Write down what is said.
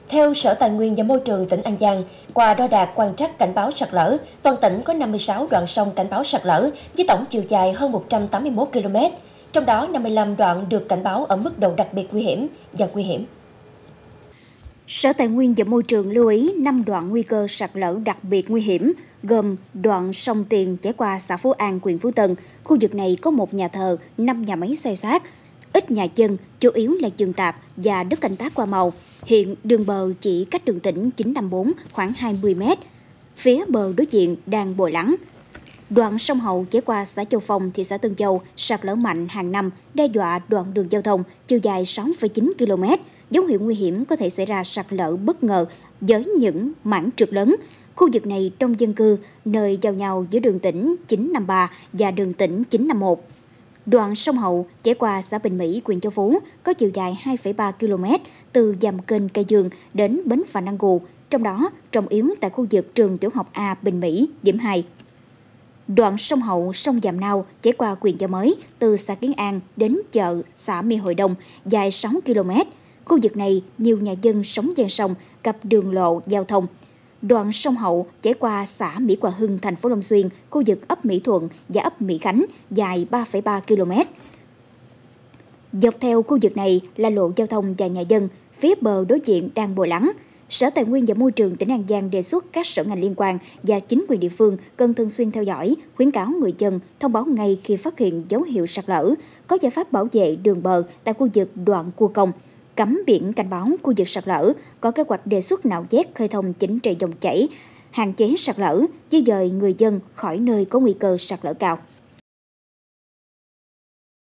Theo Sở Tài nguyên và Môi trường tỉnh An Giang, qua đo đạc quan trắc cảnh báo sạt lở, toàn tỉnh có 56 đoạn sông cảnh báo sạt lở với tổng chiều dài hơn 181 km. Trong đó, 55 đoạn được cảnh báo ở mức độ đặc biệt nguy hiểm và nguy hiểm. Sở Tài nguyên và Môi trường lưu ý 5 đoạn nguy cơ sạt lở đặc biệt nguy hiểm, gồm đoạn sông Tiền chảy qua xã Phú An, huyện Phú Tân. Khu vực này có 1 nhà thờ, 5 nhà máy xay sát, ít nhà dân, chủ yếu là vườn tạp và đất canh tác hoa màu. Hiện đường bờ chỉ cách đường tỉnh 954 khoảng 20 m. Phía bờ đối diện đang bồi lắng. Đoạn sông Hậu chảy qua xã Châu Phong, thị xã Tân Châu sạt lở mạnh hàng năm, đe dọa đoạn đường giao thông chiều dài 6,9 km. Dấu hiệu nguy hiểm có thể xảy ra sạt lở bất ngờ với những mảng trượt lớn. Khu vực này đông dân cư, nơi giao nhau giữa đường tỉnh 953 và đường tỉnh 951. Đoạn sông Hậu chảy qua xã Bình Mỹ, huyện Châu Phú có chiều dài 2,3 km từ dầm kênh Cây Dương đến bến Phà Năng Gù, trong đó trọng yếu tại khu vực trường tiểu học A Bình Mỹ, điểm 2. Đoạn sông Hậu, sông Dàm Nao chảy qua huyện Chợ Mới từ xã Kiến An đến chợ xã My Hội Đông, dài 6 km. Khu vực này nhiều nhà dân sống ven sông, cặp đường lộ giao thông. Đoạn sông Hậu chảy qua xã Mỹ Hòa Hưng, thành phố Long Xuyên, khu vực ấp Mỹ Thuận và ấp Mỹ Khánh, dài 3,3 km. Dọc theo khu vực này là lộ giao thông và nhà dân, phía bờ đối diện đang bồi lắng. Sở Tài nguyên và Môi trường tỉnh An Giang đề xuất các sở ngành liên quan và chính quyền địa phương cần thường xuyên theo dõi, khuyến cáo người dân thông báo ngay khi phát hiện dấu hiệu sạt lở, có giải pháp bảo vệ đường bờ tại khu vực đoạn cua công, cắm biển cảnh báo khu vực sạt lở, có kế hoạch đề xuất nạo vét khơi thông chỉnh trị dòng chảy, hạn chế sạt lở, di dời người dân khỏi nơi có nguy cơ sạt lở cao.